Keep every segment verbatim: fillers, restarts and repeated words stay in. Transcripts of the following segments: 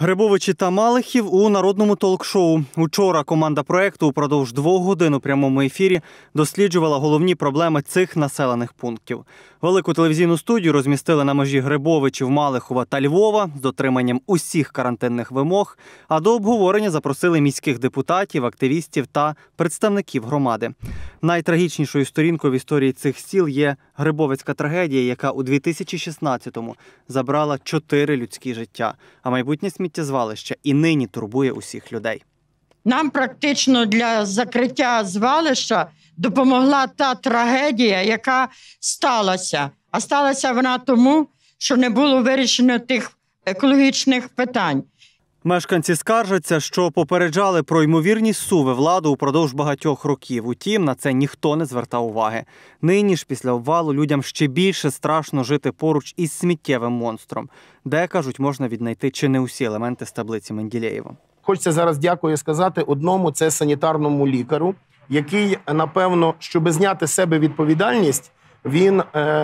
Грибовичі та Малихів у народному толк-шоу. Учора команда проєкту упродовж двох годин у прямому ефірі досліджувала головні проблеми цих населених пунктів. Велику телевізійну студію розмістили на межі Грибовичів, Малихова та Львова з дотриманням усіх карантинних вимог, а до обговорення запросили міських депутатів, активістів та представників громади. Найтрагічнішою сторінкою в історії цих сіл є Грибовицька трагедія, яка у дві тисячі шістнадцятому забрала чотири людські життя, а майбутнє сміттєзвалище і нині турбує усіх людей. Нам практично для закриття звалища допомогла та трагедія, яка сталася. А сталася вона тому, що не було вирішено тих екологічних питань. Мешканці скаржаться, що попереджали про ймовірні зсуви влади упродовж багатьох років. Утім, на це ніхто не звертав уваги. Нині ж після обвалу людям ще більше страшно жити поруч із сміттєвим монстром, де, кажуть, можна віднайти чи не усі елементи з таблиці Менделєєва. Хочеться зараз дякую сказати одному, це санітарному лікарю, який, напевно, щоб зняти з себе відповідальність, він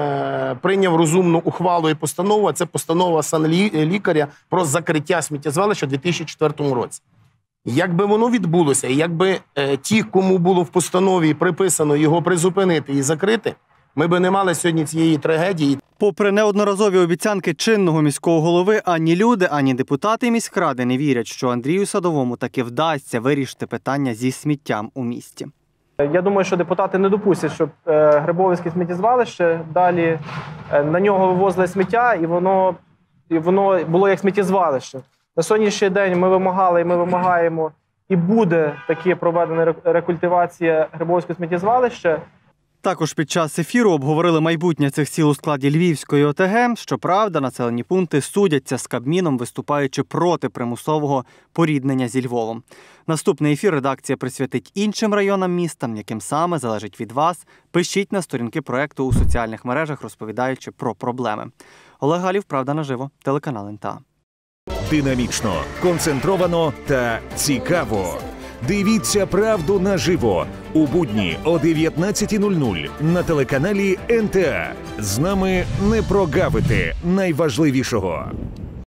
е, прийняв розумну ухвалу і постанову, а це постанова санлікаря про закриття сміттєзвалища у дві тисячі четвертому році. Якби воно відбулося, і якби е, ті, кому було в постанові приписано його призупинити і закрити, ми б не мали сьогодні цієї трагедії. Попри неодноразові обіцянки чинного міського голови, ані люди, ані депутати міськради не вірять, що Андрію Садовому таки вдасться вирішити питання зі сміттям у місті. Я думаю, що депутати не допустять, щоб Грибовицьке сміттєзвалище далі на нього вивозили сміття, і воно, і воно було як сміттєзвалище. На сьогоднішній день ми вимагали і ми вимагаємо, і буде таки проведена рекультивація Грибовицького сміттєзвалища. Також під час ефіру обговорили майбутнє цих сіл у складі Львівської ОТГ. Щоправда, населені пункти судяться з Кабміном, виступаючи проти примусового поріднення зі Львовом. Наступний ефір редакція присвятить іншим районам міста, яким саме залежить від вас. Пишіть на сторінки проєкту у соціальних мережах, розповідаючи про проблеми. Олег Галів, «Правда наживо», телеканал ен те а. Динамічно, концентровано та цікаво. Дивіться «Правду наживо» у будні о дев'ятнадцятій нуль нуль на телеканалі ен те а. З нами не прогавити найважливішого.